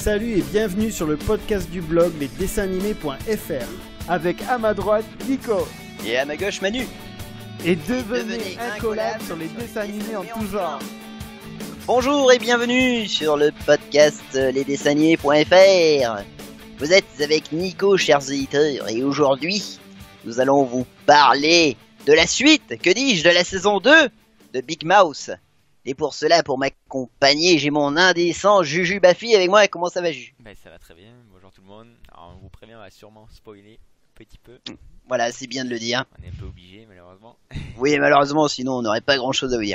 Salut et bienvenue sur le podcast du blog lesdessinsanimés.fr avec à ma droite Nico et à ma gauche Manu. Et devenez incollable sur les dessins animés en tout genre. Bonjour et bienvenue sur le podcast lesdessinsanimés.fr. Vous êtes avec Nico, chers auditeurs, et aujourd'hui nous allons vous parler de la suite, que dis-je, de la saison 2 de Big Mouth. Et pour cela, pour m'accompagner, j'ai mon indécent Juju Bafi avec moi. Comment ça va, Juju? Ça va très bien, bonjour tout le monde. Alors on vous prévient, on va sûrement spoiler un petit peu. Voilà, c'est bien de le dire. On est un peu obligé malheureusement. Oui, malheureusement, sinon on n'aurait pas grand chose à vous dire.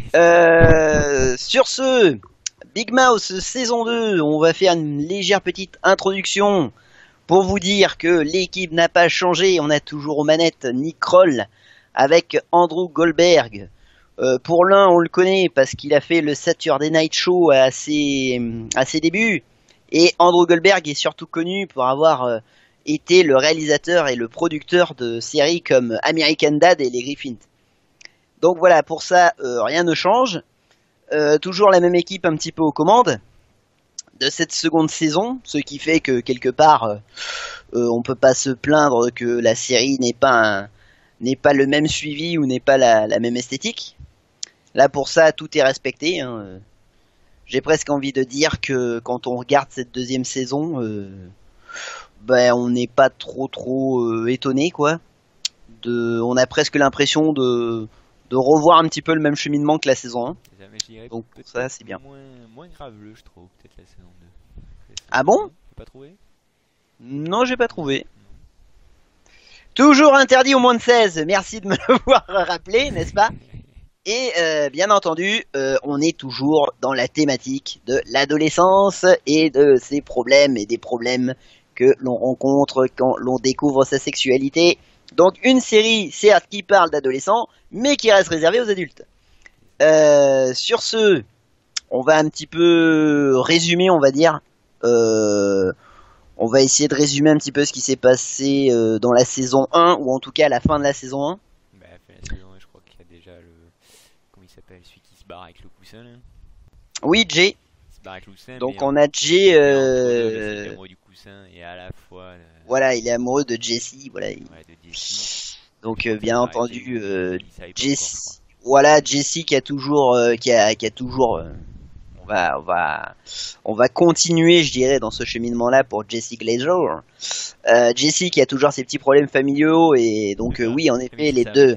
Sur ce, Big Mouth saison 2, on va faire une légère petite introduction pour vous dire que l'équipe n'a pas changé. On a toujours aux manettes Nick Kroll avec Andrew Goldberg. Pour l'un, on le connaît parce qu'il a fait le Saturday Night Show à ses débuts. Et Andrew Goldberg est surtout connu pour avoir été le réalisateur et le producteur de séries comme American Dad et Les Griffins. Donc voilà, pour ça, rien ne change. Toujours la même équipe un petit peu aux commandes de cette seconde saison, ce qui fait que quelque part, on peut pas se plaindre que la série n'est pas le même suivi ou n'est pas la même esthétique. Là, pour ça, tout est respecté. Hein. J'ai presque envie de dire que quand on regarde cette deuxième saison, on n'est pas trop étonné, quoi. On a presque l'impression de revoir un petit peu le même cheminement que la saison 1. Donc pour ça, c'est bien. Moins graveleux, je trouve, peut-être la saison 2. Ah bon? T'as pas trouvé? Non, j'ai pas trouvé. Toujours interdit aux moins de 16. Merci de me l'avoir rappelé, n'est-ce pas? Et bien entendu, on est toujours dans la thématique de l'adolescence et de ses problèmes et des problèmes que l'on rencontre quand l'on découvre sa sexualité. Donc une série, certes, qui parle d'adolescents, mais qui reste réservée aux adultes. Sur ce, on va un petit peu résumer, on va dire. On va essayer de résumer un petit peu ce qui s'est passé dans la saison 1, ou en tout cas à la fin de la saison 1. Celui qui se barre avec le coussin là. Oui, Jay. Il se barre avec le coussin. Donc on a Jay. Il est amoureux du coussin et à la fois. Voilà, il est amoureux de Jessie. Voilà. Ouais, de Jessie. Donc bien entendu, Jessie. Voilà, Jessie qui a toujours, on va continuer, je dirais, dans ce cheminement-là pour Jessie Glazer. Jessie qui a toujours ses petits problèmes familiaux et donc oui, en effet,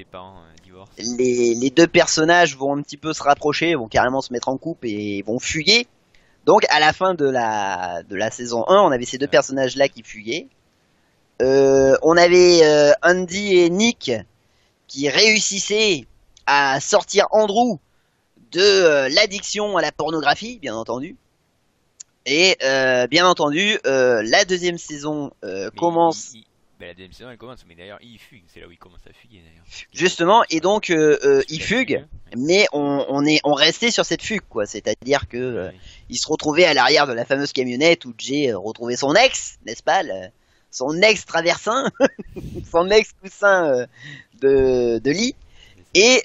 les deux personnages vont un petit peu se rapprocher, vont carrément se mettre en couple et vont fuguer. Donc à la fin de la saison 1, on avait ces deux personnages-là qui fuguaient. On avait Andy et Nick qui réussissaient à sortir Andrew de l'addiction à la pornographie, bien entendu. Et bien entendu, la deuxième saison commence... La deuxième saison elle commence, mais d'ailleurs il fugue, c'est là où il commence à fuguer d'ailleurs. Justement, et donc il fugue, mais on restait sur cette fugue, quoi. C'est-à-dire que il se retrouvait à l'arrière de la fameuse camionnette où Jay retrouvait son ex, n'est-ce pas, son ex traversin, son ex coussin de lit. Et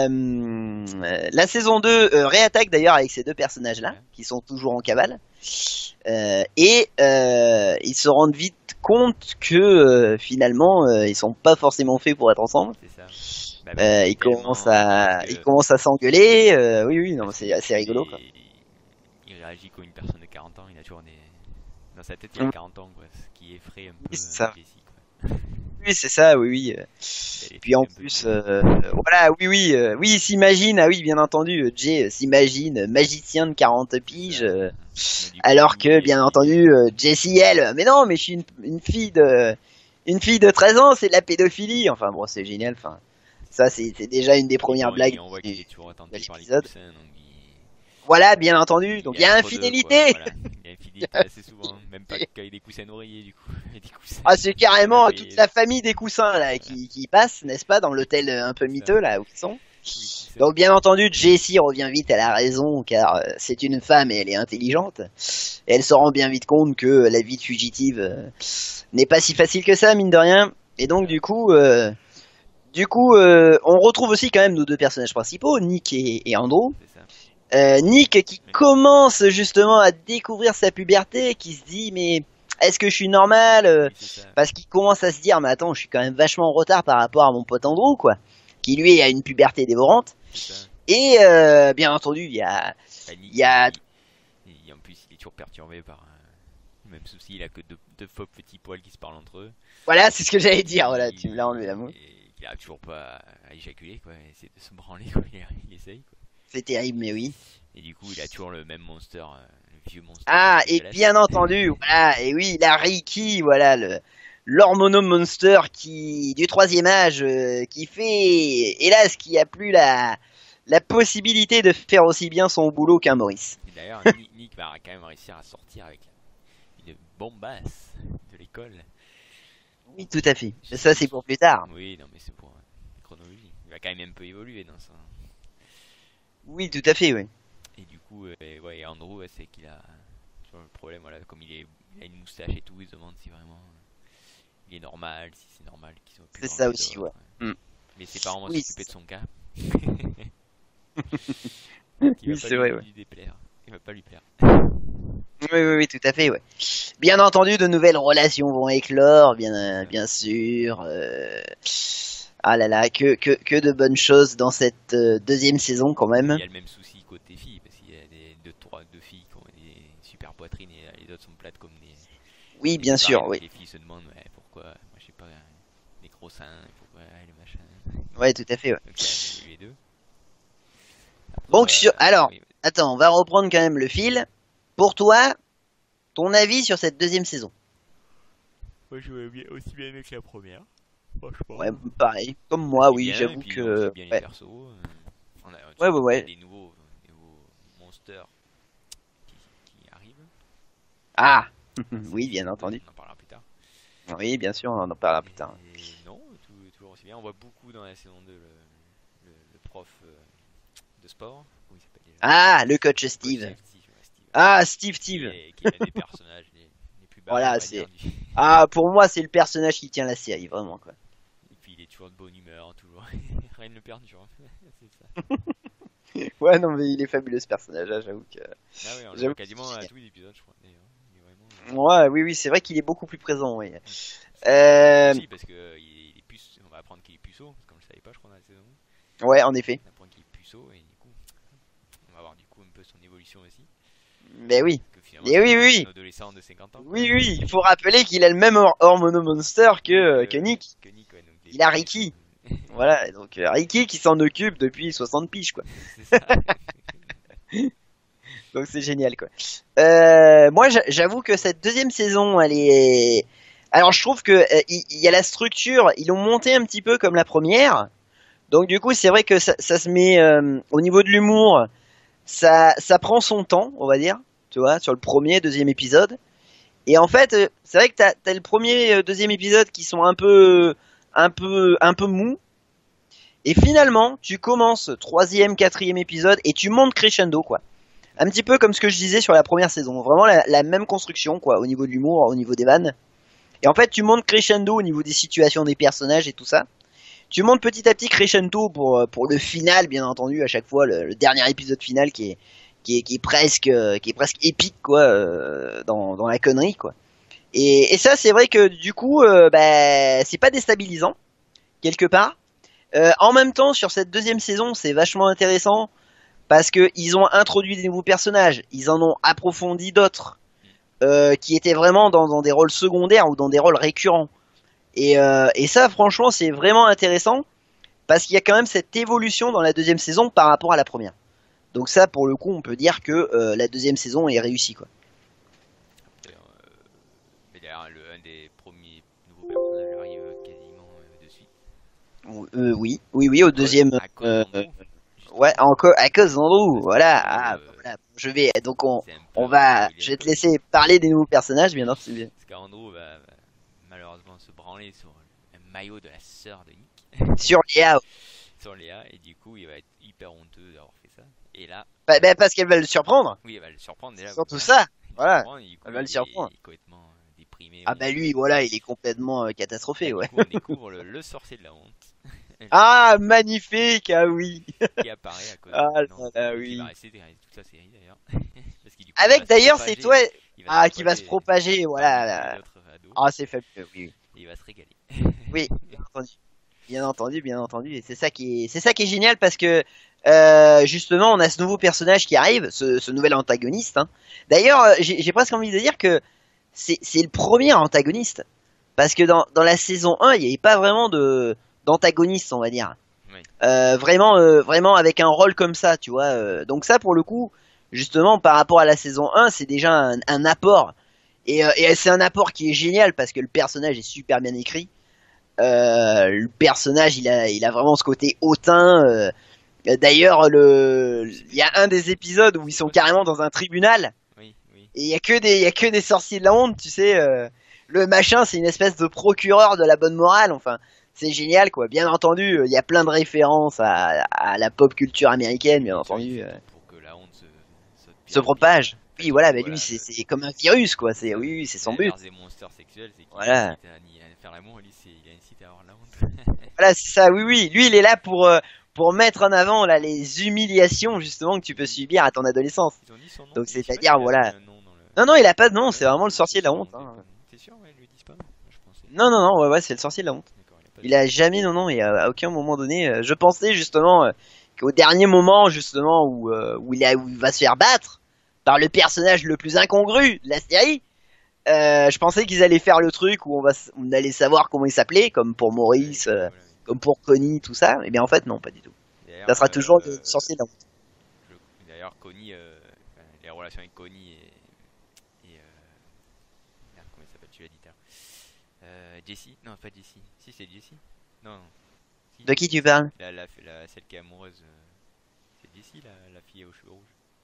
la saison 2 réattaque d'ailleurs avec ces deux personnages-là, qui sont toujours en cavale. Et ils se rendent vite compte que finalement ils sont pas forcément faits pour être ensemble. C'est ça. Ils commencent à s'engueuler. Oui, non, c'est assez rigolo, quoi. Il réagit comme une personne de 40 ans. Il a toujours dans sa tête il a 40 ans, quoi, ce qui effraie un peu Jessie, quoi. Oui, c'est ça, oui. Et puis en plus, voilà, oui, il s'imagine, ah oui, bien entendu, Jay s'imagine magicien de 40 piges, alors que, bien entendu, Jessie, elle, mais non, mais je suis une fille de 13 ans, c'est de la pédophilie, enfin bon, c'est génial, enfin, ça c'est déjà une des premières blagues de l'épisode. Voilà, bien entendu, donc il y a infidélité. Voilà. Il y a infidélité assez souvent, même pas qu'avec des coussins d'oreiller du coup. Ah, c'est carrément toute la famille des coussins là qui passe, n'est-ce pas, dans l'hôtel un peu miteux là où ils sont. Donc bien entendu, Jessie revient vite à la raison car c'est une femme et elle est intelligente. Et elle se rend bien vite compte que la vie de fugitive n'est pas si facile que ça, mine de rien. Et donc du coup, on retrouve aussi quand même nos deux personnages principaux, Nick et Andrew. Nick qui commence justement à découvrir sa puberté, qui se dit mais est-ce que je suis normal, parce qu'il commence à se dire mais attends, je suis quand même vachement en retard par rapport à mon pote Andrew, quoi, qui lui a une puberté dévorante. Et bien entendu il y a en plus il est toujours perturbé par le même souci, il a que deux faux petits poils qui se parlent entre eux. Voilà, c'est ce que j'allais dire, voilà, tu me l'as enlevé la mot. Il arrive toujours pas à éjaculer, quoi, il essaie de se branler, quoi, il essaye, quoi. C'est terrible, mais oui. Et du coup, il a toujours le même monster, le vieux monstre. Ah, et bien entendu, voilà, et oui, la Ricky, voilà, l'hormono monster du 3e âge, qui fait, hélas, qui a plus la possibilité de faire aussi bien son boulot qu'un Maurice. D'ailleurs, Nick va quand même réussir à sortir avec une bombasse de l'école. Oui, tout à fait. Mais ça, c'est pour plus tard. Oui, non, mais c'est pour chronologie. Il va quand même un peu évoluer dans ça. Oui, tout à fait, oui. Et du coup, ouais, Andrew, c'est qu'il a toujours le problème, voilà, comme il a une moustache et tout, il se demande si vraiment il est normal, si c'est normal qu'il soit plus. C'est ça aussi, ouais. Mais ses parents vont s'occuper de son cas. Oui, c'est vrai, ouais. Il va pas lui plaire. Oui, tout à fait, ouais. Bien entendu, de nouvelles relations vont éclore, bien sûr. Ah là là, que de bonnes choses dans cette 2e saison quand même. Il y a le même souci côté filles, parce qu'il y a deux filles qui ont des super poitrines et les autres sont plates comme des. Oui, bien sûr, oui. Les filles se demandent pourquoi, moi je sais pas, des gros seins, pourquoi le machin. Ouais, tout à fait, ouais. Donc, les deux. Après, donc, alors, oui. Attends, on va reprendre quand même le fil. Pour toi, ton avis sur cette 2e saison? Moi, je vais aussi bien aimé que la première. Ouais, pareil. Comme moi, oui, j'avoue que. Bien les persos. On a des nouveaux monsters qui arrivent. Ah oui, bien entendu. On en parlera plus tard. Oui, bien sûr, on en parlera plus tard. Non, toujours aussi bien. On voit beaucoup dans la saison 2 le prof de sport. Comment il s'appelle déjà? Ah, le coach Steve. Ah, Steve. Qui est un des personnages les plus barrés. Voilà, c'est. Ah, pour moi, c'est le personnage qui tient la série, vraiment, quoi. Et puis il est toujours de bonne humeur, toujours. Rien ne le perturbe. C'est ça. Ouais, non, mais il est fabuleux ce personnage, là, j'avoue que. Ah oui, on le voit quasiment à tous les épisodes, je crois. Ouais, oui, c'est vrai qu'il est beaucoup plus présent, oui. Aussi parce que il est puceau, on va apprendre qu'il est puceau, parce qu'on le savait pas, je crois, dans la saison 1. Ouais, en effet. On apprend qu'il est puceau et du coup, on va voir du coup un peu son évolution aussi. Mais oui. Et oui. Un adolescent de 50 ans. Oui, il faut rappeler qu'il a le même hormono monster que Nick. Ouais, donc il a Ricky. Voilà, donc Ricky qui s'en occupe depuis 60 piges, quoi. C'est ça. Donc c'est génial, quoi. Moi, j'avoue que cette 2e saison, elle est. Alors, je trouve que il y a la structure, ils l'ont monté un petit peu comme la première. Donc, du coup, c'est vrai que ça se met au niveau de l'humour, ça prend son temps, on va dire. Tu vois, sur le 1er, 2e épisode. Et en fait, c'est vrai que t'as le 1er, 2e épisode qui sont un peu mous. Et finalement, tu commences 3e, 4e épisode et tu montes crescendo, quoi. Un petit peu comme ce que je disais sur la première saison. Vraiment la même construction, quoi, au niveau de l'humour, au niveau des vannes. Et en fait, tu montes crescendo au niveau des situations des personnages et tout ça. Tu montes petit à petit crescendo pour le final, bien entendu, à chaque fois, le dernier épisode final qui est presque épique, quoi, dans la connerie, quoi. Et ça, c'est vrai que du coup, c'est pas déstabilisant quelque part. En même temps, sur cette 2e saison, c'est vachement intéressant parce que ils ont introduit des nouveaux personnages, ils en ont approfondi d'autres qui étaient vraiment dans des rôles secondaires ou dans des rôles récurrents. Et ça, franchement, c'est vraiment intéressant parce qu'il y a quand même cette évolution dans la 2e saison par rapport à la première. Donc ça, pour le coup, on peut dire que la 2e saison est réussie, quoi. Mais d'ailleurs, un des premiers nouveaux personnages arrive quasiment de suite. Oui, au 2e. Ouais, à cause d'Andrew, voilà. Voilà. Je vais je vais te laisser parler des nouveaux personnages, bien entendu. Parce qu'Andrew va malheureusement se branler sur un maillot de la sœur de Nick. Sur Léa. Sur Léa, et du coup, il va être hyper honteux d'avoir fait ça. Et là. Parce qu'elle va le surprendre. Oui, elle va le surprendre déjà. Surtout ça, voilà. Elle va le surprendre. Il est complètement déprimé. Ah bah lui, voilà, il est complètement catastrophé, ouais. Du coup, on découvre le sorcier de la honte. Ah, magnifique, ah oui. Qui apparaît à cause Ah là non, là, qui oui. va rester derrière toute la série d'ailleurs. Parce qu'il du coup, il Avec va se d'ailleurs, c'est propager, toi il va se qui va se propager, voilà. parmi les Là. autres ados, Ah, c'est fabuleux, oui. et il va se régaler. Oui, bien entendu. Bien entendu, bien entendu. Et c'est ça qui est génial parce que justement, on a ce nouveau personnage qui arrive, ce nouvel antagoniste. Hein. D'ailleurs, j'ai presque envie de dire que c'est le premier antagoniste parce que dans la saison 1, il n'y avait pas vraiment d'antagoniste, on va dire. Oui. Vraiment avec un rôle comme ça, tu vois. Donc ça, pour le coup, justement, par rapport à la saison 1, c'est déjà un apport. Et c'est un apport qui est génial parce que le personnage est super bien écrit. Le personnage, il a vraiment ce côté hautain. D'ailleurs, il y a un des épisodes où ils sont carrément dans un tribunal Oui, oui. et il y a que des sorciers de la honte, tu sais. Le machin, c'est une espèce de procureur de la bonne morale. Enfin, c'est génial, quoi. Bien entendu, il y a plein de références à la pop culture américaine, bien entendu, Pour que la honte se propage. Oui, voilà, mais voilà, lui, c'est comme un virus, quoi. Oui, c'est son but. des monsters sexuels, c'est qu'il Voilà. incite à faire l'amour, lui, il incite à avoir la honte. Voilà, c'est ça, oui, oui. Lui, il est là pour mettre en avant là, les humiliations, justement, que tu peux subir à ton adolescence. Ils ont dit son nom. Donc, Je sais pas c'est-à-dire, s'il a voilà. un nom dans le- Non, non, il a pas de nom, Ouais, c'est vraiment le sorcier de la honte. son nom, Hein. T'es sûr, ouais, ils le disent pas? Je pensais. Non, non, non, ouais, c'est le sorcier de la honte. D'accord, il a pas Il a jamais, non, non, et à aucun moment donné, je pensais justement qu'au dernier moment, justement, où il va se faire battre par le personnage le plus incongru de la série, je pensais qu'ils allaient faire le truc où on allait savoir comment il s'appelait, comme pour Maurice, voilà, oui. comme pour Connie, tout ça. Et bien en fait, non, pas du tout. D'ailleurs, Ça sera toujours le sorcier de la honte. D'ailleurs, Connie, enfin, les relations avec Connie et merde, comment il s'appelle? Tu l'as dit tout à l'heure. Jessie? Non, pas Jessie. Si, c'est Jessie. Non, non. Si. De qui tu parles? Celle qui est amoureuse. C'est Jessie, la fille aux cheveux rouges.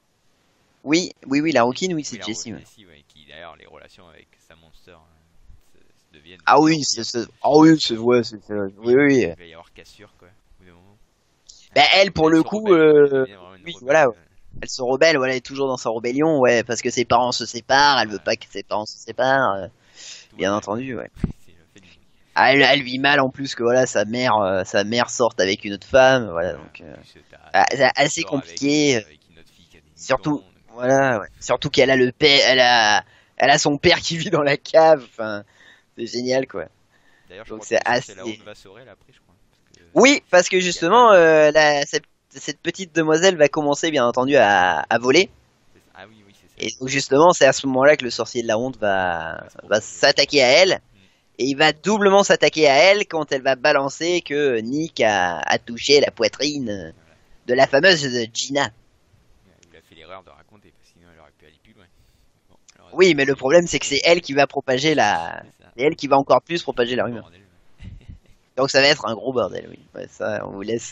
Oui, oui, oui, la rouquine, oui, Oui, c'est la Jessie. Ouais. Jessie, ouais, qui d'ailleurs, les relations avec sa monster deviennent. Ah de oui, pire en pire. ah oui, oui, oui. Il va y avoir cassure, quoi, au bout d'un moment. Ben elle, pour Elle le se coup, rebelle, elle devient vraiment une oui, rebelle, voilà, elle se rebelle, voilà, elle est toujours dans sa rébellion, ouais, parce que ses parents se séparent, elle veut pas que ses parents se séparent, tout va bien mal. entendu, ouais. C'est le fait du monde. Ah, elle vit mal en plus que voilà, sa mère sorte avec une autre femme, voilà, donc En plus, t'as c'est une fille qui assez sort compliqué, avec une autre fille qui a des surtout, nichons, donc, voilà, ouais. Surtout qu'elle a le père, elle a son père qui vit dans la cave, enfin, c'est génial, quoi. D'ailleurs, je Donc crois c'est que le sorcier de la assez. honte va Sorel après, je crois. Parce que Oui, parce que il y a justement, pas de- cette petite demoiselle va commencer, bien entendu, à voler. Ah oui, oui, c'est ça. Et donc justement, c'est à ce moment-là que le sorcier de la honte va s'attaquer à elle. Et il va doublement s'attaquer à elle quand elle va balancer que Nick a touché la poitrine de la fameuse Gina. Il a fait l'erreur de raconter, parce que sinon elle aurait pu aller plus loin. Bon, alors, Oui, mais le problème c'est que c'est elle qui va propager c'est ça. c'est elle qui va encore plus propager la rumeur. Bordel. Donc ça va être un gros bordel, oui. Ouais, ça,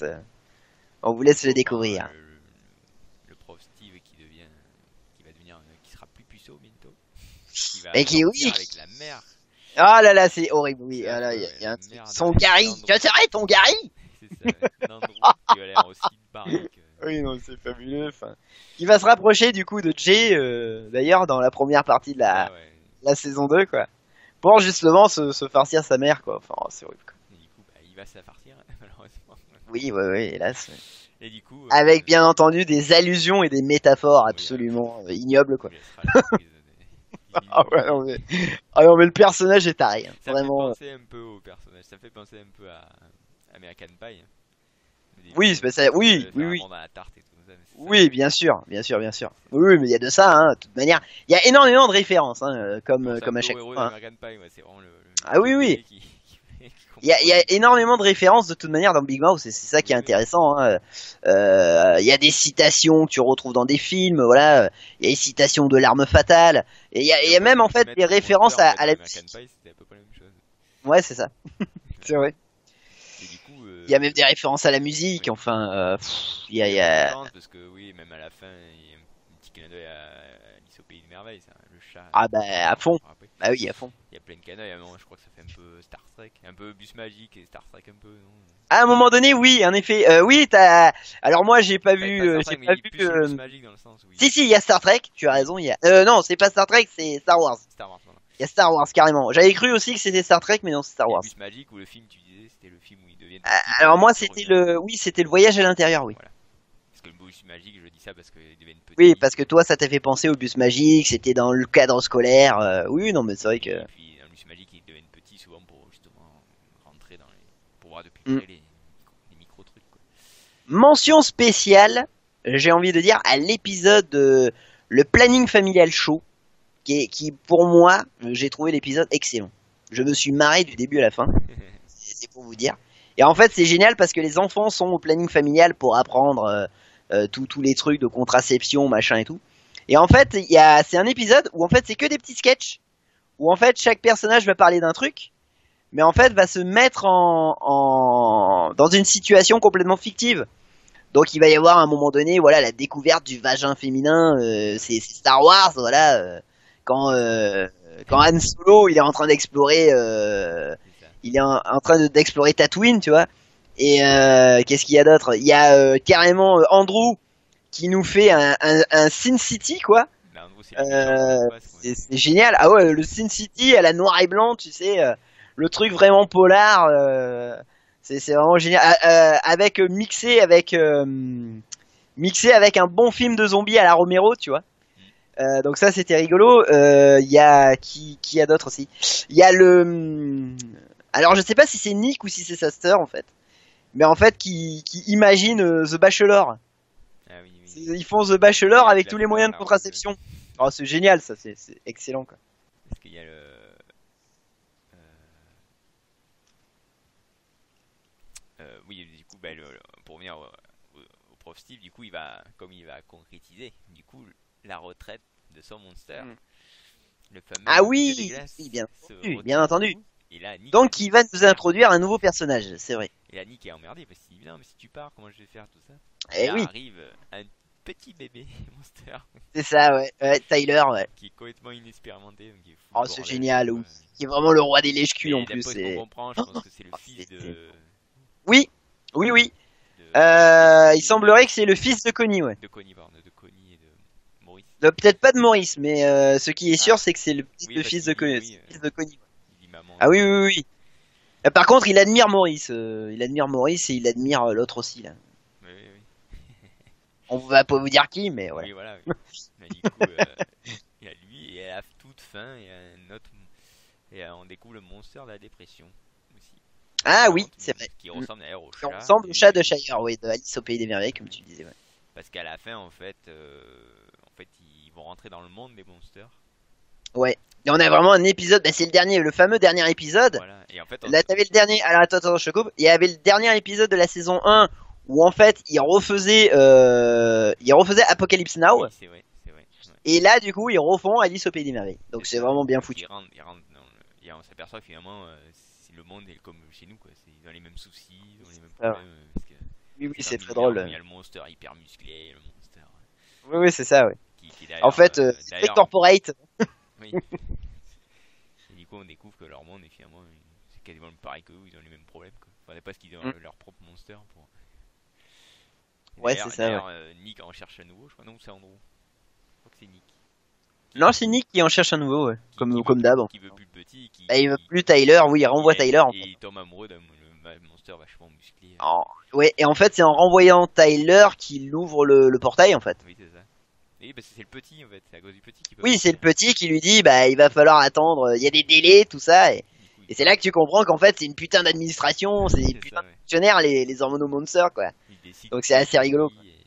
on vous laisse le découvrir. Le prof Steve qui va devenir, qui sera plus puceau bientôt. Qui va Mais qui, oui, sortir avec la mère. Ah là là, c'est horrible, oui. C'est Ah là, affreux, y a un la truc. merde. Son Gary. Tu sais, ton Gary? C'est ça, Nandro qui a l'air aussi barré que... Oui, non, c'est fabuleux. Enfin, il va se rapprocher du coup de Jay, d'ailleurs, dans la première partie de Ah ouais. la saison 2, quoi. Pour justement se farcir sa mère, quoi. Enfin, c'est horrible, quoi. Et du coup, bah, il va se la farcir, malheureusement. Oui, ouais, ouais, hélas. Et du coup... Avec bien entendu des allusions et des métaphores oui, absolument ignobles, quoi. il laissera la surprise des Ah ouais, non, mais... ah non, mais le personnage est taré, hein. Ça Vraiment. me fait penser un peu au personnage, ça me fait penser un peu à American Pie. Au début, Oui, c'est ça, oui, faire oui, un oui. monde à la tarte et tout ça, mais c'est ça. Oui, bien sûr, bien sûr, bien sûr. Oui, oui, mais il y a de ça, hein. De toute manière, il y a énormément de références, hein, Je comme pense un à peu chaque au héros fois. Hein. d'American Pie, ouais, c'est vraiment le Ah oui, oui. qui Il y a énormément de références de toute manière dans Big Mouth, et c'est ça qui est Oui, oui. intéressant. Hein. Il y a des citations que tu retrouves dans des films, voilà. Il y a des citations de l'arme fatale, et il y a même en fait des références à la American musique. Pie, c'était à peu près la même chose. Ouais, c'est ça. C'est vrai. Et du coup, Il y a même des références à la musique. oui. Enfin, il il y a. références parce que oui, même à la fin, il y a un petit clin d'œil à Alice au pays des merveilles, ça, le chat. Ah bah à fond. vous vous rappelez. Bah oui, à fond. Il y a plein de clins d'œil, à un moment, je crois que ça fait un peu Star Trek, un peu Bus Magique et Star Trek un peu, non? À un moment donné, oui, en effet. Oui, t'as. Alors moi, j'ai pas Enfin, vu. pas Star J'ai Trek, mais pas il est vu. plus sur Bus Magique dans le sens où il... Si, si, il y a Star Trek. Tu as raison. Il y a. Non, c'est pas Star Trek, c'est Star Wars. Star Wars, voilà. Il y a Star Wars carrément. J'avais cru aussi que c'était Star Trek, mais non, c'est Star Et Wars. Bus Magique où le film, tu disais, c'était le film où deviennent petits. Alors moi, Pour c'était revenir. c'était le voyage à l'intérieur, oui. Voilà. Parce que le bus magique, je dis ça parce qu'ils deviennent petits. Oui, parce que toi, ça t'a fait penser au bus magique, c'était dans le cadre scolaire. Oui, non, mais c'est vrai que. Et puis dans le bus magique, ils deviennent petits souvent pour justement rentrer dans les. Pour voir depuis Mm. près les micro trucs, quoi. Mention spéciale, j'ai envie de dire, à l'épisode le planning familial show, qui pour moi, j'ai trouvé l'épisode excellent. Je me suis marré du début à la fin, c'est pour vous dire. Et en fait, c'est génial parce que les enfants sont au planning familial pour apprendre tous les trucs de contraception, machin et tout. Et en fait, c'est un épisode où en fait c'est que des petits sketchs où en fait chaque personnage va parler d'un truc, mais en fait va se mettre dans une situation complètement fictive. Donc il va y avoir à un moment donné, voilà, la découverte du vagin féminin, c'est Star Wars, voilà, quand euh, quand Han Solo il est en train d'explorer, C'est ça. il est en train d'explorer Tatooine, tu vois. Et qu'est-ce qu'il y a d'autre? Il y a carrément Andrew qui nous fait un Sin City, quoi. Là, en gros, c'est les méchants qui passent, quoi. C'est génial. Ah ouais, le Sin City à la noir et blanc, tu sais, le truc vraiment polar. C'est vraiment génial. Avec mixé avec un bon film de zombies à la Romero, tu vois. Donc ça c'était rigolo. Il y a qui a d'autres aussi. Il y a alors je sais pas si c'est Nick ou si c'est sa sœur en fait. Mais en fait qui imagine The Bachelor. Ah oui, oui. Ils font The Bachelor Oui, avec la tous les fleur, moyens de là, contraception. Oh, c'est génial ça, c'est excellent quoi. Parce qu'il y a le. Oui, du coup, bah, pour revenir au prof Steve, du coup, comme il va concrétiser, du coup, la retraite de son monster, Mm. le fameux Ah dieu des oui, glaces, oui, bien se entendu, bien retrouve. entendu. Et là, Nick, Donc il va nous introduire un nouveau personnage, c'est vrai. et là, Nick est emmerdé parce qu'il dit non, mais si tu pars, comment je vais faire tout ça? Et Eh là oui, arrive un petit bébé monster c'est ça, ouais. Ouais, Tyler, ouais. qui est complètement inexpérimenté, donc il fout Oh, le c'est bordel, génial, quoi. oui. Qui est vraiment le roi des lèche-culs en Mais plus. d'après ce qu'on comprend, je pense que c'est le Oh, fils c'est- Oui, oui, oui. de, Il semblerait que c'est le fils de Connie, ouais. de Connie, pardon, de Connie et de Maurice. Peut-être pas de Maurice, mais ce qui est sûr, Ah, c'est que c'est oui, le parce fils qu'il de dit, Connie. oui, Fils de Connie. il dit maman. Ah oui, oui, oui. Par contre, il admire Maurice. Il admire Maurice et il admire l'autre aussi, là. Oui, oui, On va pas vous dire qui, mais oui. voilà. Oui, voilà. Oui. Mais du coup, il y a lui et à la toute fin, il y a un autre. Et on découvre le monster de la dépression aussi. Ah oui, c'est vrai. Qui ressemble d'ailleurs au Qui chat. ressemble au chat de Shire, oui, de Alice au Pays des Merveilles, comme tu disais, ouais. Parce qu'à la fin, en fait, ils vont rentrer dans le monde des monsters. Ouais. Et on a vraiment un épisode, bah, c'est le fameux dernier épisode. Voilà. Et en fait, Là, t'avais le dernier, alors attends, je te coupe. Il y avait le dernier épisode de la saison 1 où en fait, il refaisaient Apocalypse Now. oui, c'est vrai, c'est vrai. Ouais. Et là, du coup, ils refont Alice au Pays des Merveilles. Donc c'est ça. vraiment bien Ils foutu. rentrent et on s'aperçoit que finalement, le monde est comme chez nous, quoi. Ils ont les mêmes soucis, ils ont les mêmes Ah, problèmes. Parce que oui, oui, c'est dans très l'univers drôle. où il y a le monster hyper musclé, le monster Oui, oui, c'est ça, ouais. qui En d'ailleurs. fait, c'est très D'ailleurs, corporate. oui. Et du coup, on découvre que leur monde est finalement c'est quasiment pareil que eux, ils ont les mêmes problèmes, quoi. Enfin, c'est pas ce qu'ils ont leur propre monster pour. Et Ouais, c'est ça, d'ailleurs, Nick en cherche un nouveau, je crois. Non, c'est Andrew. Je crois que c'est Nick. Non, c'est Nick qui en cherche un nouveau, ouais. Comme d'hab. Qui veut plus le petit. Bah, il veut plus Tyler, oui, il renvoie Tyler. En Et fait. il tombe amoureux d'un monster vachement musclé. Ouais, et en fait, c'est en renvoyant Tyler qu'il ouvre le portail, en fait. Oui, c'est ça. Oui, parce que c'est le petit en fait, c'est à cause du petit qui peut. Oui, c'est le petit qui lui dit, bah, il va falloir attendre, il y a des délais, tout ça, et c'est là que tu comprends qu'en fait, c'est une putain d'administration, c'est des putains de fonctionnaires, les hormonomonsters, quoi. Donc c'est assez rigolo. Quoi. Et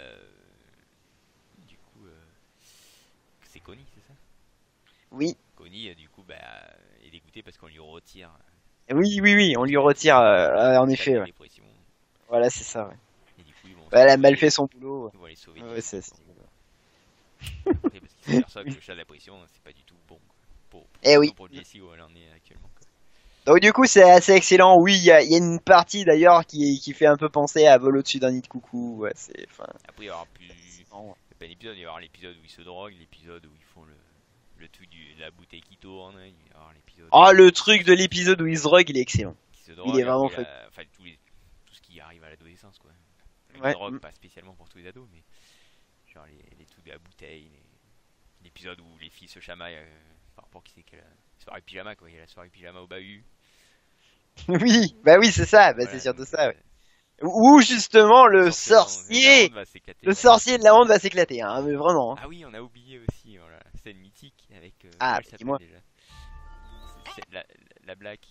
du coup, c'est Connie, c'est ça? Oui, Connie, du coup, bah, est dégoûtée parce qu'on lui retire. oui, oui, oui, on lui retire, en sa effet, ouais. dépression. Voilà, c'est ça, ouais. Et du coup, ils vont Elle a mal fait son boulot. Ouais. ils vont aller sauver. Ouais, c'est rigolo. Et parce qu'ils s'aperçoivent que le chat de la pression, c'est pas du tout bon. Eh oui. Pour Jessie où elle en est actuellement. Quoi. Donc du coup, c'est assez excellent. Oui, il y a une partie d'ailleurs qui fait un peu penser à Vol au-dessus d'un nid de coucou. Ouais, c'est, enfin. Après, il y aura plus. Il y a pas d'épisode, il y aura l'épisode où ils se droguent, l'épisode où ils font le truc de la bouteille qui tourne, il va y avoir l'épisode. Oh, le truc de l'épisode où il se drogue, il est excellent. Qui se drogue, Il est vraiment après, fait. enfin, tout ce qui arrive à l'adolescence, quoi. La Ouais. drogue, pas spécialement pour tous les ados, mais genre les trucs de la bouteille, l'épisode où les filles se chamaillent par rapport à qui c'est qu'elle a la soirée pyjama, quoi. Il y a la soirée pyjama au bahut. Oui, bah oui, c'est ça, bah Voilà, c'est surtout donc, ça, ouais. Ou justement le sorcier de la honte sorcier, va s'éclater. le sorcier de la honte va s'éclater, hein, mais vraiment. Hein. Ah oui, on a oublié aussi, voilà, scène mythique avec. Comment Ah, elle bah, s'appelle dis-moi. déjà? C'est la Black.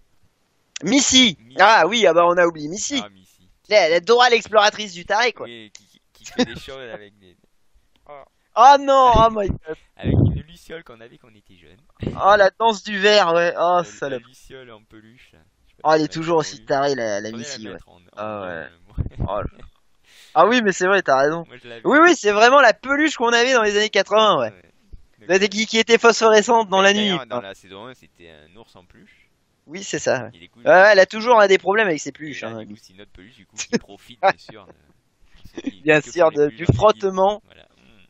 Missy! Missy. Ah oui, ah bah on a oublié Missy. Ah, Missy. La Dora l'exploratrice du taré, quoi. Oui, qui fait des choses avec des. Oh. Oh non, oh my god. Avec une luciole qu'on avait quand on était jeune. Oh la danse du verre, ouais. Oh La salope. luciole en peluche. Là. Je sais pas Oh, si elle est vous l'avez toujours toujours aussi vue. tarée, la Faudrait Missy, ouais. mettre en Ah ouais. bon. Oh là. Ah oui, mais c'est vrai, t'as raison. Moi je l'avais. Oui, oui, c'est vraiment la peluche qu'on avait dans les années 80, ouais. Qui était phosphorescente dans la nuit. D'ailleurs, dans Enfin. la saison 1, c'était un ours en peluche. Oui, c'est ça. Ouais. Et du coup, Ouais, elle a toujours des problèmes avec ses et peluches. là, Hein, du coup, c'est notre peluche, du coup, qui profite, bien sûr. bien Que sûr, font les du peluches dans les frottement. villes. Voilà.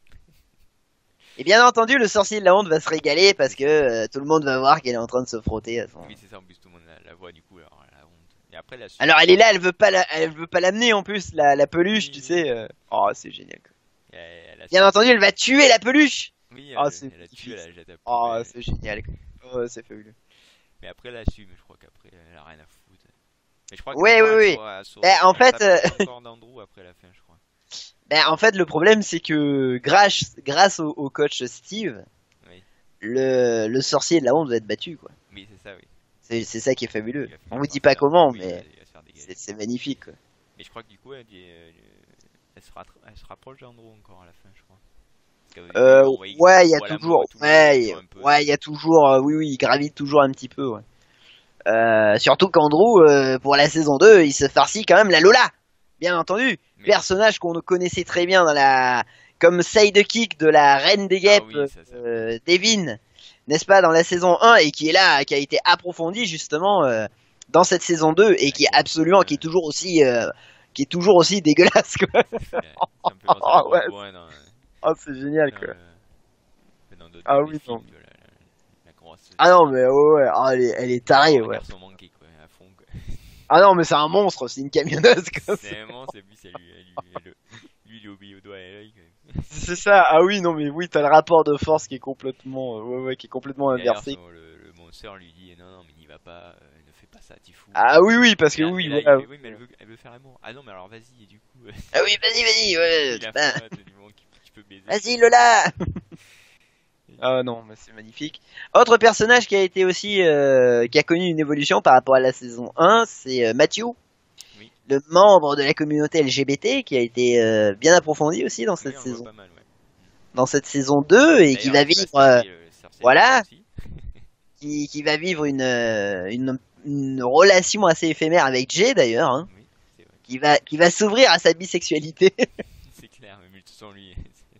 Et bien entendu, le sorcier de la honte va se régaler parce que tout le monde va voir qu'elle est en train de se frotter à son. Oui, c'est ça, en plus, tout le monde la voit, du coup, alors la honte. Et après, la suite. Alors elle est là, elle veut pas l'amener en plus, la peluche, Oui, tu oui. sais. Oh, c'est génial. Quoi. Elle a Bien entendu, elle va tuer la peluche. Oui, Oh, elle, c'est elle a tué, elle a jeté à la Oh, poubelle. c'est génial. Quoi. Oh, c'est fabuleux. Mais après, elle assume, je crois qu'après, elle a rien à foutre. Mais je crois que Ouais, oui, oui. En fait, encore d'Andrew après la fin, je crois. En fait, le problème, c'est que grâce au coach Steve, Oui, le sorcier de la honte va être battu, quoi. oui c'est ça, oui. C'est ça qui est fabuleux. Il va finir On vous par dit pas faire- comment, oui, mais il va se faire dégager. c'est magnifique, quoi. Mais je crois que du coup, elle se rapproche d'Andrew encore à la fin, je crois. Parce Ouais, il y a voit la toujours, mort et tout, mais ils sont un peu- ouais, il y a toujours, oui, oui, il gravite toujours un petit peu, ouais. Surtout qu'Andrew, pour la saison 2, il se farcit quand même la Lola, bien entendu. Mais- Personnage qu'on connaissait très bien comme sidekick de la Reine des Guêpes, oui, ça. Devin, n'est-ce pas, dans la saison 1, et qui est là, qui a été approfondi justement dans cette saison 2, et qui est absolument, qui est toujours aussi dégueulasse, quoi. Ça me fait penser à Ouais. Rogue dans, Oh, c'est génial, quoi. dans d'autres Ah des oui, films, non. tu vois, la grosse. Ah non, mais ouais, oh, elle est tarée, Un ouais. garçon manqué, quoi, à fond, quoi. Ah non, mais c'est un monstre, c'est une camionneuse, quoi. C'est un monstre, et puis lui, il est obéi au doigt et à l'œil, quoi. C'est ça, ah oui, non, mais oui, t'as le rapport de force qui est complètement, qui est complètement D'ailleurs, inversé. le monseur lui dit non, mais n'y va pas, ne fais pas ça, t'y fous. Ah oui, parce que Et là, oui, et là, il voilà. fait, oui, mais elle veut faire l'amour. Ah non, mais alors vas-y, et du coup. Ah oui, vas-y, ouais, Il a putain. faim, du moment qu'il tu peux baiser. Vas-y, Lola. Ah non, mais c'est magnifique. Autre personnage qui a été aussi, qui a connu une évolution par rapport à la saison 1, c'est Matthew. Oui. Le membre de la communauté LGBT qui a été bien approfondi aussi dans Oui, cette on le saison. voit pas mal, ouais. Dans cette saison 2 et qui va D'ailleurs, il vivre, se taper, Cersei voilà. aussi. qui va vivre une relation assez éphémère avec Jay d'ailleurs, hein, Oui, c'est vrai. qui va s'ouvrir à sa bisexualité. C'est clair, mais sans lui.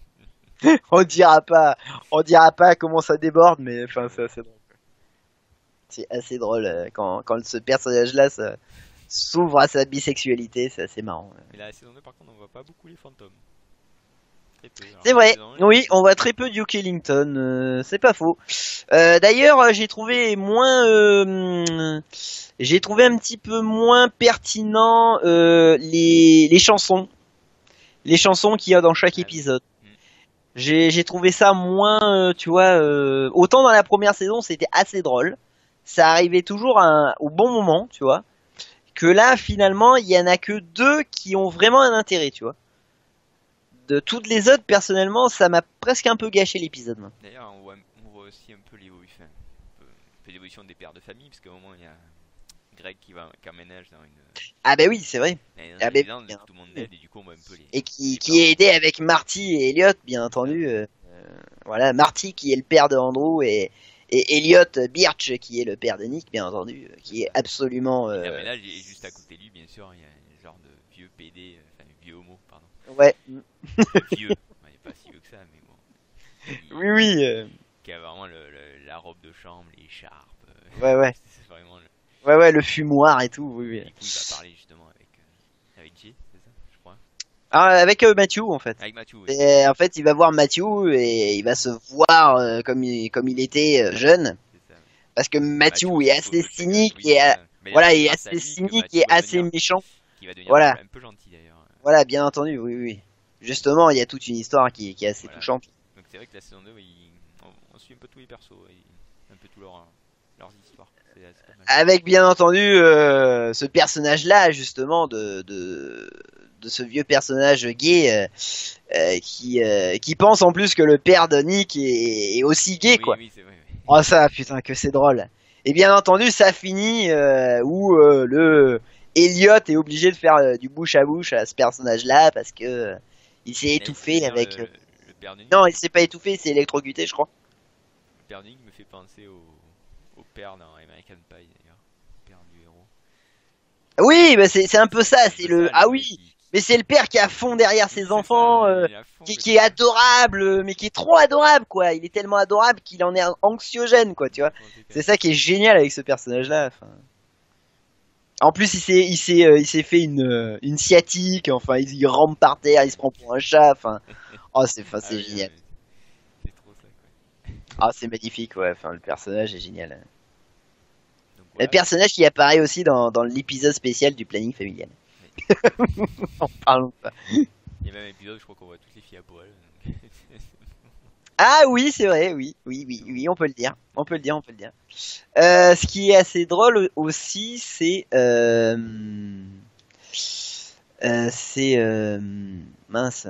on dira pas comment ça déborde, mais enfin c'est assez drôle. C'est assez drôle quand ce personnage-là s'ouvre à sa bisexualité, c'est assez marrant. Mais la saison 2, par contre, on voit pas beaucoup les fantômes. Très peu. Alors, C'est vrai, la saison 1, oui, on voit très peu Duke Ellington, c'est pas faux. D'ailleurs, j'ai trouvé un petit peu moins pertinent les chansons qu'il y a dans chaque oui. épisode. J'ai trouvé ça moins, tu vois, autant dans la première saison c'était assez drôle, ça arrivait toujours au bon moment, tu vois, que là finalement il y en a que 2 qui ont vraiment un intérêt, tu vois. De toutes les autres, personnellement, ça m'a presque un peu gâché l'épisode. Moi. D'ailleurs, on voit aussi un peu l'évolution, un peu l'évolution des pères de famille, parce qu'à un moment il y a Greg qui emménage dans une. Ah bah oui, c'est vrai. Dans une maison, tout le monde l'aide et du coup on voit un peu les. Et qui est aidé avec Marty et Elliot, bien entendu. Voilà, Marty qui est le père de Andrew et Elliot Birch qui est le père de Nick, bien entendu, qui est absolument. Et l'aménage est juste à côté de lui, bien sûr, il y a un genre de vieux PD, enfin vieux homo, pardon. Ouais. Vieux, il n'est pas si vieux que ça, mais bon. Oui. Qui a vraiment la robe de chambre, les écharpes. Ouais. C'est vraiment Ouais, le fumoir et tout, oui. Et du coup, il va parler justement avec Jay, c'est ça, je crois. Ah, avec Matthew, en fait. Avec Matthew, oui. Et en fait, il va voir Matthew et il va se voir comme il était jeune. C'est ça. Parce que Matthew est assez cynique oui, et assez cynique et assez méchant. Qui va devenir Voilà. un peu gentil d'ailleurs. Voilà, bien entendu, oui. Justement, il y a toute une histoire qui est assez touchante. Donc c'est vrai que la saison 2, on suit un peu tous les persos, un peu tout leur leurs histoires. C'est pas mal. Avec bien entendu ce personnage-là justement de ce vieux personnage gay qui pense en plus que le père de Nick est aussi gay, Oui, quoi. oui, c'est vrai. Oui. Oh ça, putain, que c'est drôle. Et bien entendu, ça finit où le Elliot est obligé de faire du bouche à bouche à ce personnage-là parce que il s'est étouffé D'ailleurs, avec. le père de Nick, Non, il s'est pas étouffé, il s'est électrocuté, je crois. le père de Nick me fait penser au père dans American Pie d'ailleurs. Le père du héros. Oui, bah c'est un peu ça. C'est peu le ça, ah le oui, mec qui- mais c'est le père qui est à fond derrière Oui, ses c'est enfants. ça, il est à fond, Qui est adorable, mais qui est trop adorable, quoi. Il est tellement adorable qu'il en est anxiogène, quoi, tu vois. C'est ça qui est génial avec ce personnage-là. Enfin... En plus, il s'est fait une sciatique. Enfin, il rampe par terre, il se prend pour un chat. Enfin, oh, c'est Ah c'est oui, génial. non, mais c'est trop ça quoi. Ah, c'est magnifique, ouais. Enfin, le personnage est génial. Donc Le voilà. personnage qui apparaît aussi dans l'épisode spécial du planning familial. En parlons pas. Il y a même un épisode, je crois qu'on voit toutes les filles à poil. Donc... Ah oui, c'est vrai, oui, on peut le dire, on peut le dire, on peut le dire. Ce qui est assez drôle aussi, c'est mince.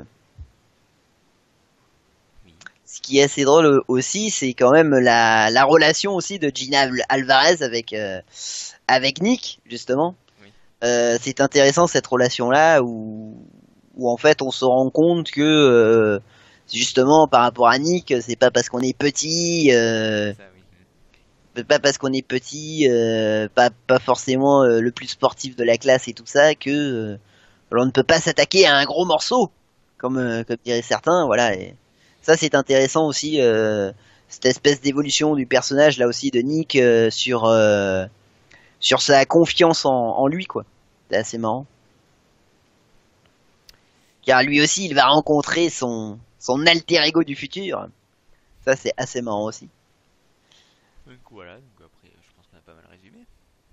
Oui. Ce qui est assez drôle aussi, c'est quand même la relation aussi de Gina Alvarez avec Nick, justement. Oui. C'est intéressant cette relation-là où en fait on se rend compte que justement par rapport à Nick, c'est pas parce qu'on est petit, Ça, oui. pas parce qu'on est petit, pas forcément le plus sportif de la classe et tout ça que l'on ne peut pas s'attaquer à un gros morceau, comme diraient certains, voilà. Et ça c'est intéressant aussi, cette espèce d'évolution du personnage là aussi de Nick sur sa confiance en lui, quoi. C'est assez marrant. Car lui aussi, il va rencontrer son alter ego du futur. Ça, c'est assez marrant aussi. Donc voilà, donc après, je pense qu'on a pas mal résumé.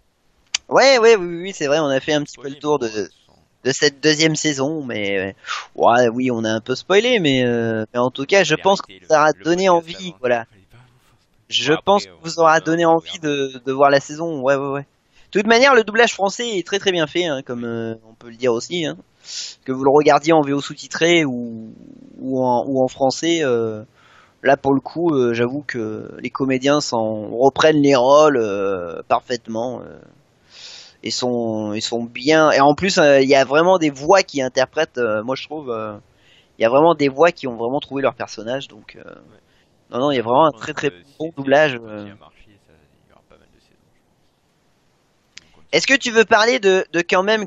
Oui, c'est vrai, on a fait un petit peu le Spoiler, tour mais bon, de cette deuxième saison, mais ouais, oui, on a un peu spoilé, mais en tout cas, je pense que vérité, ça aura le donné podcast envie, avance, voilà. fallait pas vous forcer. Je Bon, pense après, que on vous aura verra, donné on envie verra. de voir la saison, ouais. De toute manière, le doublage français est très très bien fait, hein, comme on peut le dire aussi, hein. Que vous le regardiez en VO sous-titré ou en français, là pour le coup, j'avoue que les comédiens reprennent les rôles parfaitement et sont bien. Et en plus, il y a vraiment des voix qui interprètent. Moi, je trouve, il y a vraiment des voix qui ont vraiment trouvé leur personnage. Donc, non, il y a vraiment un Je pense très très que si bon le doublage. série continue à marcher, il y aura pas mal de saisons, je pense. Donc, Est-ce que tu veux parler de quand même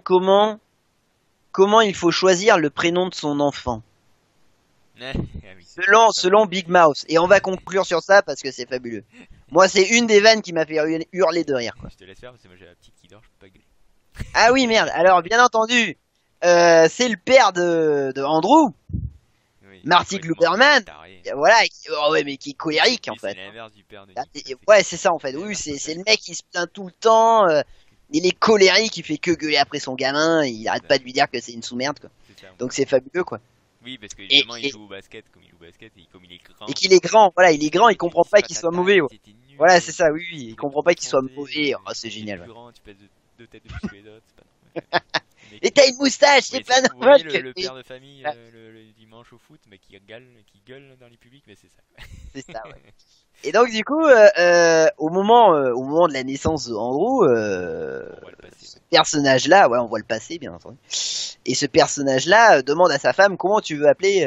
comment il faut choisir le prénom de son enfant ah oui, c'est ça. selon Big Mouse. Et on va conclure sur ça parce que c'est fabuleux. Moi, c'est une des vannes qui m'a fait hurler de rire, quoi. Je te laisse faire parce que moi j'ai la petite qui dort, je peux pas gueuler. Ah oui, merde. Alors, bien entendu, c'est le père de Andrew, Oui, Marty complètement Gluberman. taré. Voilà, oh ouais, mais qui est colérique en Lui, fait. c'est l'inverse du père de Ah, Nick. ouais, c'est ça en fait. Oui, c'est le mec qui se plaint tout le temps. Il est colérique, il fait que gueuler après son gamin. Il arrête pas de lui dire que c'est une sous-merde, quoi. C'est ça. Donc c'est fabuleux, quoi. Oui, parce que justement, il Et- joue au basket comme il joue au basket et comme il est grand. Et qu'il est grand, voilà, il est grand, il comprend pas qu'il soit mauvais. Ouais. C'était nul, Voilà, et c'est ça, oui, il comprend pas qu'il soit mauvais. Oh, c'est t'es génial. plus Ouais. grand, tu pèses deux têtes de plus que les autres, c'est pas normal. Le mec, Et t'as une moustache, c'est oui, pas vous normal voyez que le père de famille le dimanche au foot, mais qui gueule dans les publics, mais c'est ça. Quoi. c'est ça. Ouais. Et donc du coup, au moment de la naissance de Andrew, On voit le passé. ce personnage-là, ouais, on voit le passé, bien entendu. Et ce personnage-là demande à sa femme comment tu veux appeler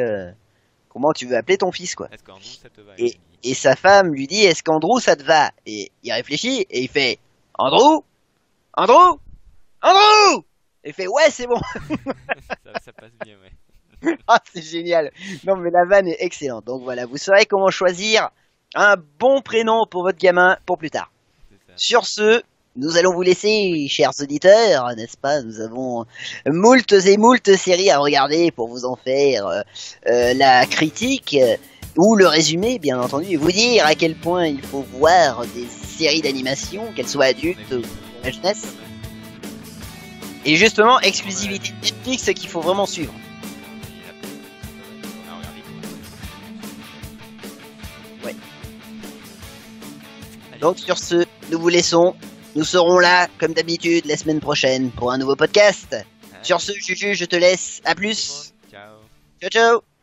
ton fils, quoi. Est-ce qu'Andrew, ça te va Et sa femme lui dit est-ce qu'Andrew ça te va? Et il réfléchit et il fait Andrew, Andrew, Andrew. Et il fait ouais c'est bon. ça passe bien, ouais. Ah c'est génial. Non mais la vanne est excellente. Donc voilà, vous saurez comment choisir un bon prénom pour votre gamin pour plus tard. C'est ça. Sur ce, nous allons vous laisser, chers auditeurs, n'est-ce pas? Nous avons moultes et moultes séries à regarder pour vous en faire la critique ou le résumé, bien entendu, et vous dire à quel point il faut voir des séries d'animation, qu'elles soient adultes ou pour la jeunesse. Et justement, exclusivité Netflix qu'il faut vraiment suivre. On a regardé. Ouais. Allez. Donc sur ce, nous vous laissons. Nous serons là, comme d'habitude, la semaine prochaine pour un nouveau podcast. Sur ce, Juju, je te laisse. À plus. Ciao. Ciao, ciao.